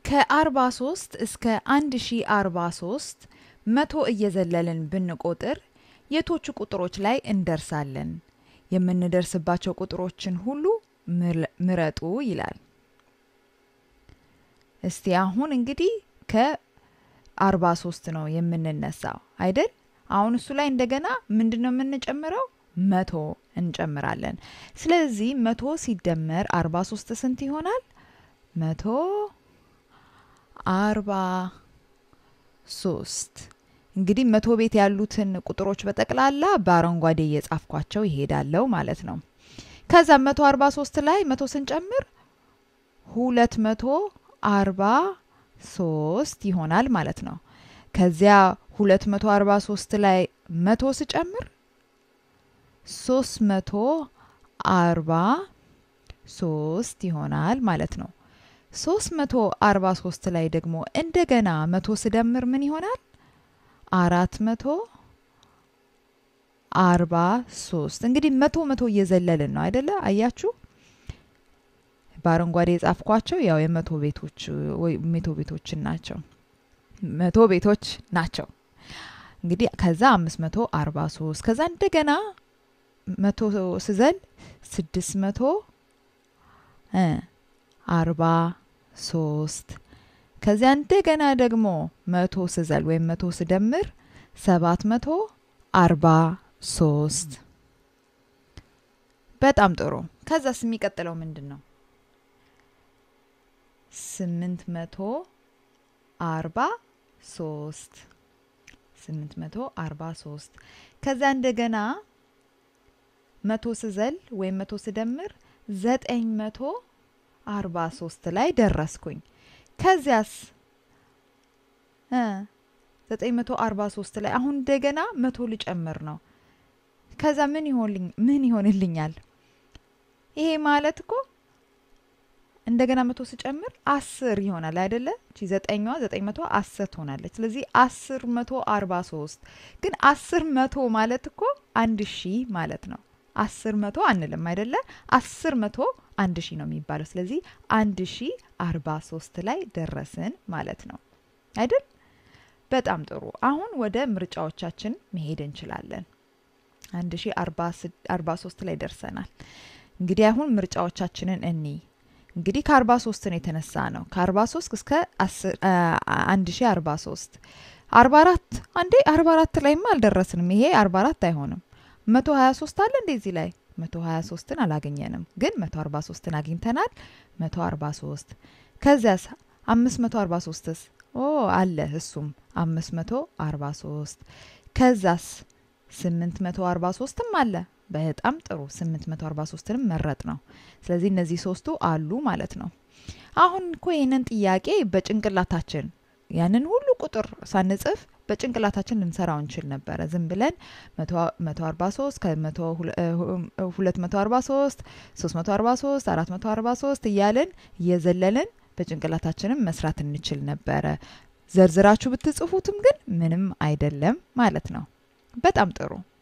ከ43 እስከ 1043 መቶ እየዘለልን ብንቆጥር የቶቹ ቁጥሮች ላይ እንደርሳለን? የምንደርስባቸው ቁጥሮችን ሁሉ ምረጡ ይላል። እስቲ አሁን እንግዲህ ከ43 ነው የምንነሳው አይደል? አሁን እሱ ላይ እንደገና ምንድነው የምንጨምረው? መቶ እንጨምራለን። ስለዚህ 100 ሲደመር 43 ስንት ይሆናል? 143 እንግዲህ 100 ቤት ያሉትን ቁጥሮች በጠቅላላ በአረንጓዴ እየጻፍኳቸው ይሄዳለው ማለት ነው። ከዛ 143 ላይ 100 ስንጨምር 243 ይሆናል ማለት ነው። ከዚያ 243 ላይ 100 ስጨምር 343 ይሆናል ማለት ነው። 343 ላይ ደግሞ እንደገና 100 ስደምር ምን ይሆናል? 443 እንግዲህ 100 እየዘለልን ነው አይደለ? አያችሁ? በአረንጓዴ የጻፍኳቸው ያው የመቶ ቤቶች ወይ መቶ ቤቶችን ናቸው። 100 ቤቶች ናቸው። እንግዲህ ከዛ 543 ከዛ እንደገና 100 ስዘል 643 ከዚያ እንደገና ደግሞ 100 ስዘል ወይም 100 ስደምር 743 በጣም ጥሩ። ከዛስ የሚቀጥለው ምንድነው? 843 ከዛ እንደገና 100 ስዘል ወይም 100 ስደምር 943 ላይ ደረስኩኝ። ከዚያስ 943 ላይ አሁን እንደገና 100 ልጨምር ነው። ከዛ ምን ይሆንልኛል? ይሄ ማለት እኮ እንደገና 100 ስጨምር 10 ይሆናል አይደለ? እቺ 910 ትሆናለች። ስለዚህ 1043 ግን 10 ማለት እኮ 1000 ማለት ነው። 10 አንልም አይደለ? 10 1000 ነው የሚባለው። ስለዚህ 1043 ላይ ደረስን ማለት ነው አይደል? በጣም ጥሩ። አሁን ወደ ምርጫዎቻችን መሄድ እንችላለን። 1043 ላይ ደርሰናል። እንግዲህ አሁን ምርጫዎቻችንን እንግዲህ ከ43 ነው የተነሳ ነው። ከ43 እስከ 1043 44 አንዴ 44 ላይማ አልደረስንም። ይሄ 44 አይሆንም። 123 አለ እንደዚህ ላይ 123ን አላገኘንም፣ ግን 143ን አግኝተናል። 143 ከዛስ 543ስ አለ እሱም 543 ከዛስ 843ም አለ። በጣም ጥሩ 843ንም መረጥ ነው። ስለዚህ እነዚህ ሶስቱ አሉ ማለት ነው። አሁን እኮ ይሄንን ጥያቄ በጭንቅላታችን ያንን ሁሉ ቁጥር ሳንጽፍ በጭንቅላታችን ልንሰራው እንችል ነበር። ዝም ብለን 143 ከ243 343 443 እያልን እየዘለልን በጭንቅላታችንም መስራት እንችል ነበር። ዘርዝራችሁ ብትጽፉትም ግን ምንም አይደለም ማለት ነው። በጣም ጥሩ።